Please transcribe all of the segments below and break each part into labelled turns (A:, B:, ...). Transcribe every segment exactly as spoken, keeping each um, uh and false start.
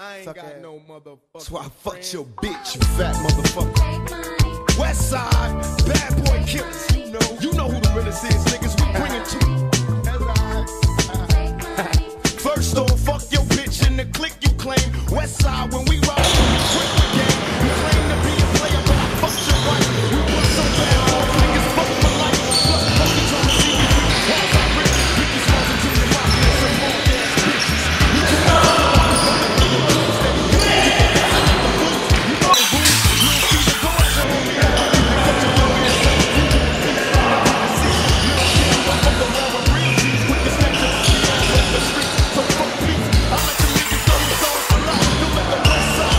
A: I ain't
B: Suck
A: got
B: ass.
A: no motherfucker.
C: That's why I fucked your bitch, you fat motherfucker. West Side, bad boy killers.
A: You know,
C: You know who the realest is, niggas. We bring it to you. First off, fuck your bitch in the clique you claim. West Side, when we ride, we quit the game. You claim to be a player, but I fucked your wife. We want some bad boy niggas, fuck my life. Plus, fuck you trying to see me with the balls I rip. Ricky Smalls and Junior Mafia and some more ass bitches. You can't fuck with us, I'm the nigga that you steady getting. You can pass out the boots, you know the rules. You'll see the doors are on me. You can cut your young ass up. You can peace from the P C. Little shit, you fuck the wrong with real G's. Quick as next to the street, ass off the street. So fuck peace. I let the niggas know you going for life. You let the West Side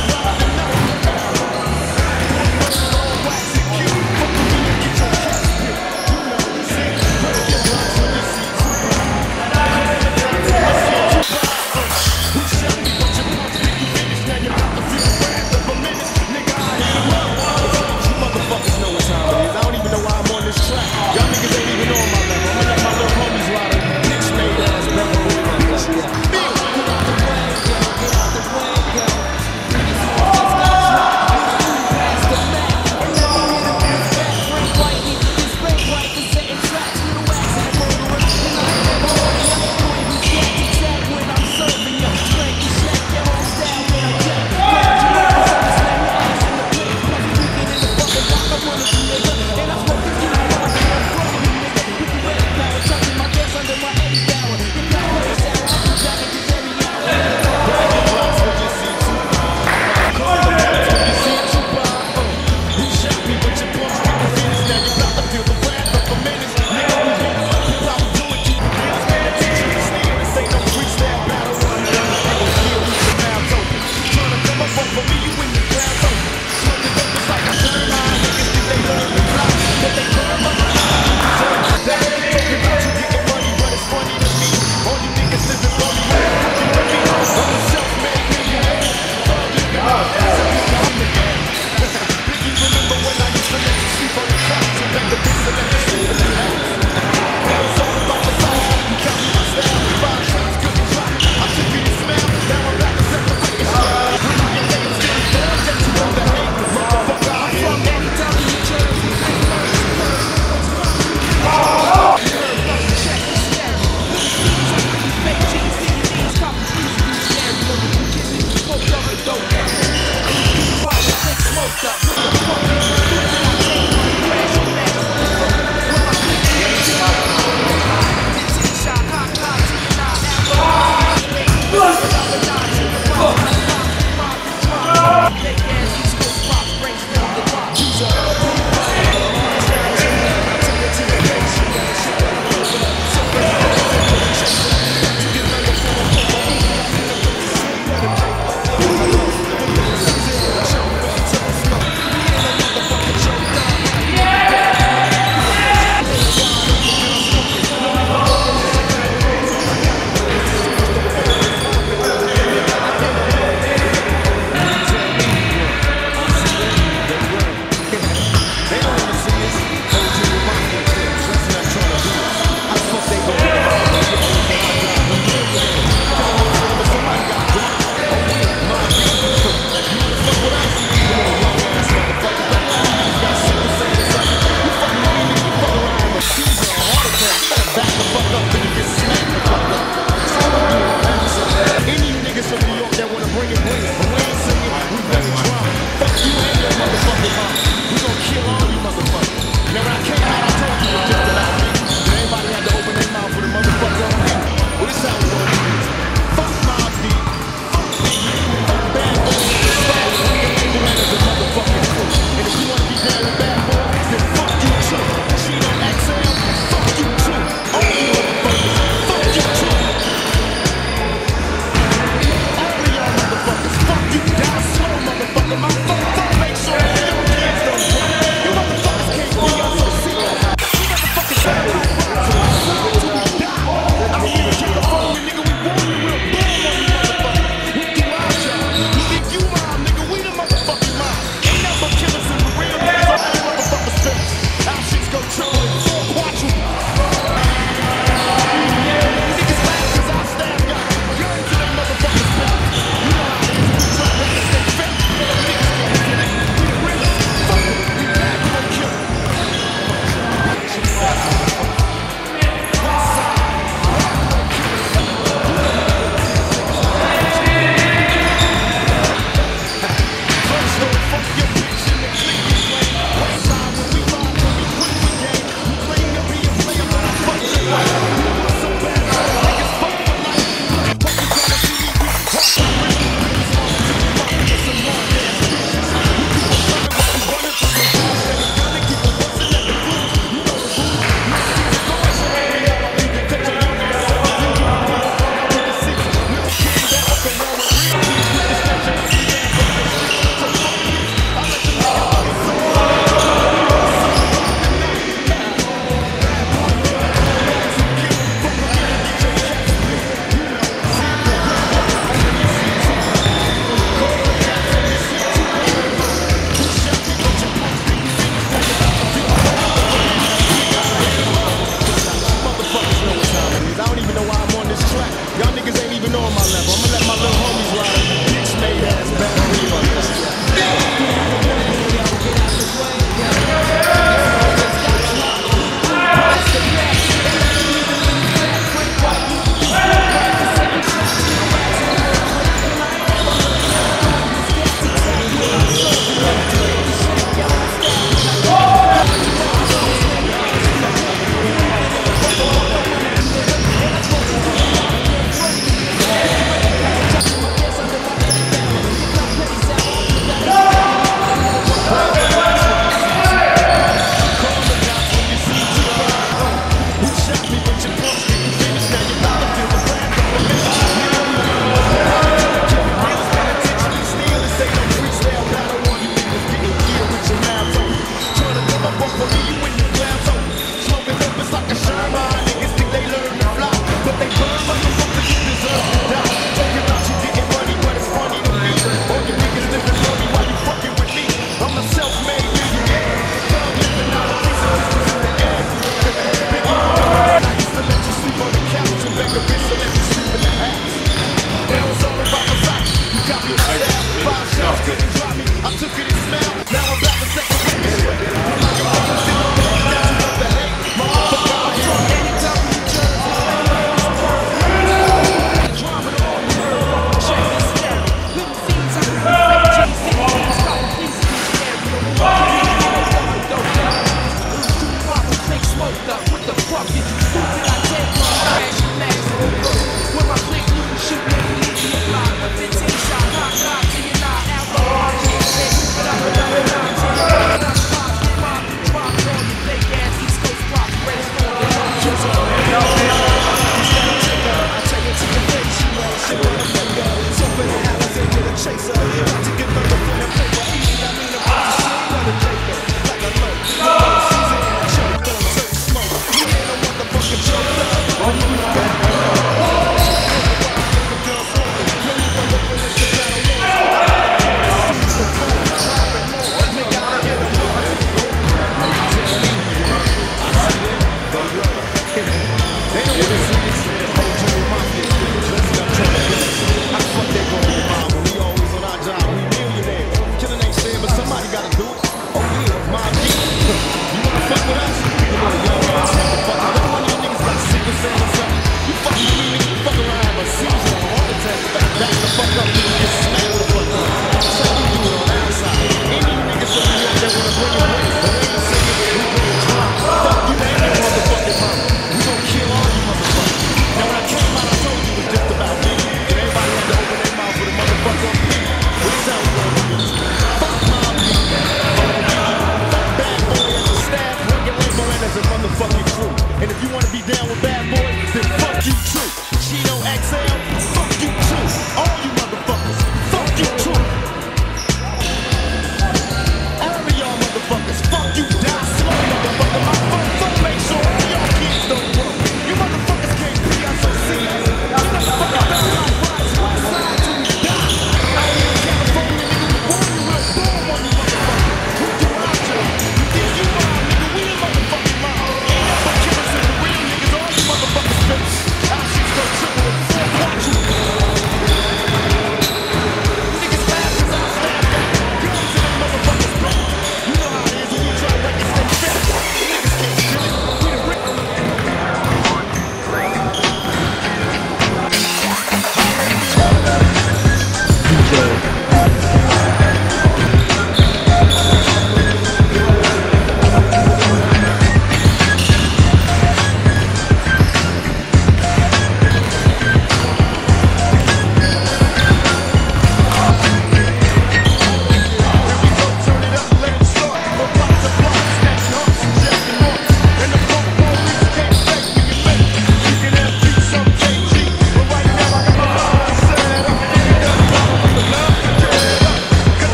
A: So got to